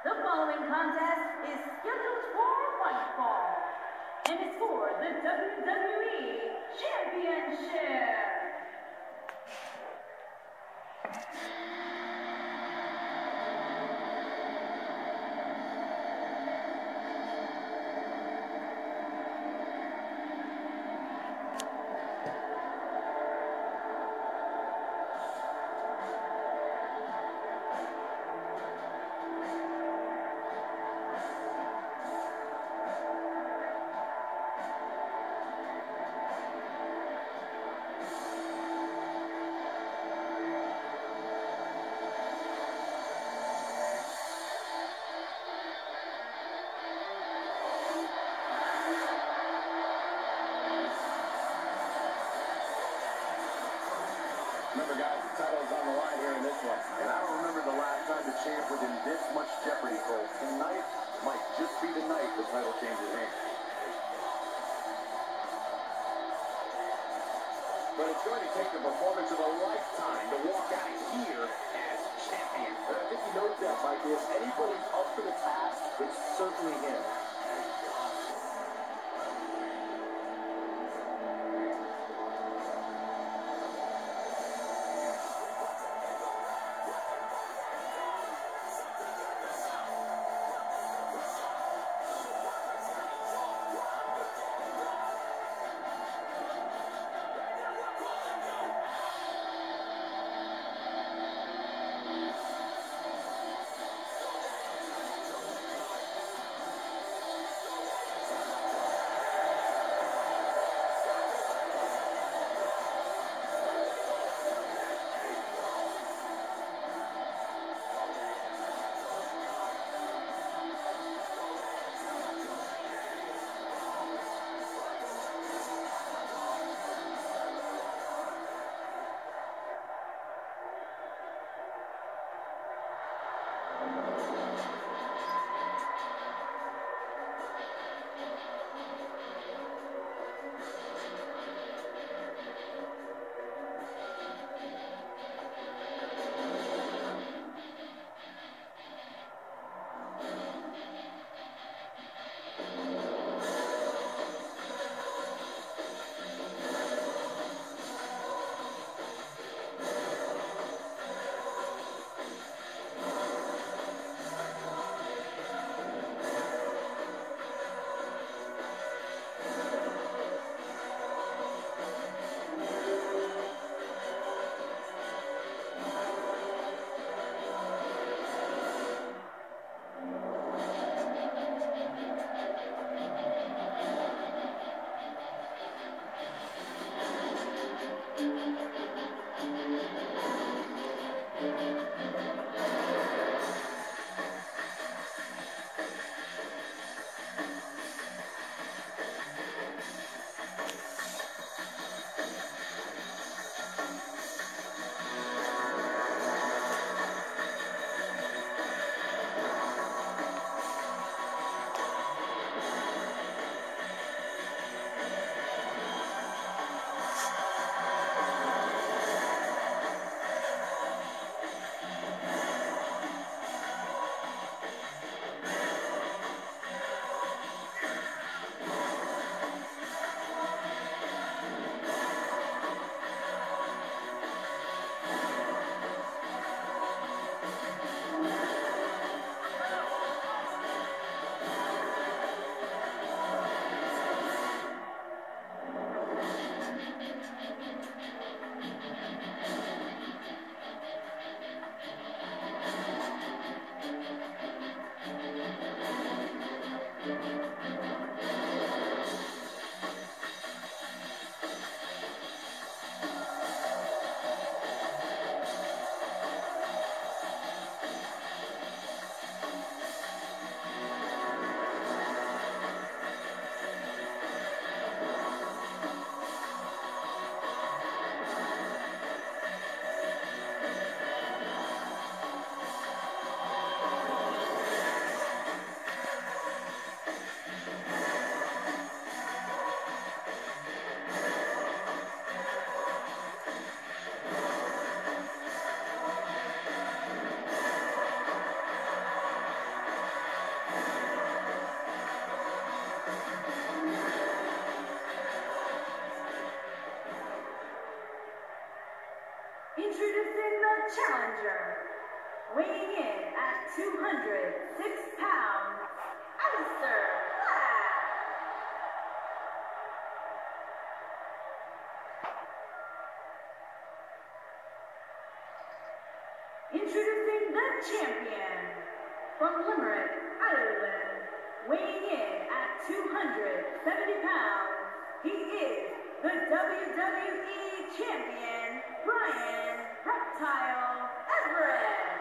The following contest is scheduled for one fall, and it's for the WWE Championship. Remember, guys, the title's on the line here in this one. And I don't remember the last time the champ was in this much jeopardy, Cole. Tonight might just be the night the title changes hands. But it's going to take the performance of a lifetime to walk out of here as champion. And I think he knows that, Mike. If anybody's up for the task, it's certainly him. weighing in at 206 pounds, Aleister Black. Introducing the champion from Limerick, Ireland, weighing in at 270 pounds, he is the WWE Champion, Bryan Reptile Everett.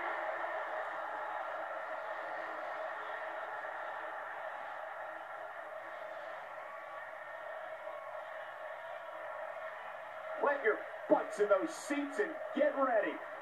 Put your butts in those seats and get ready.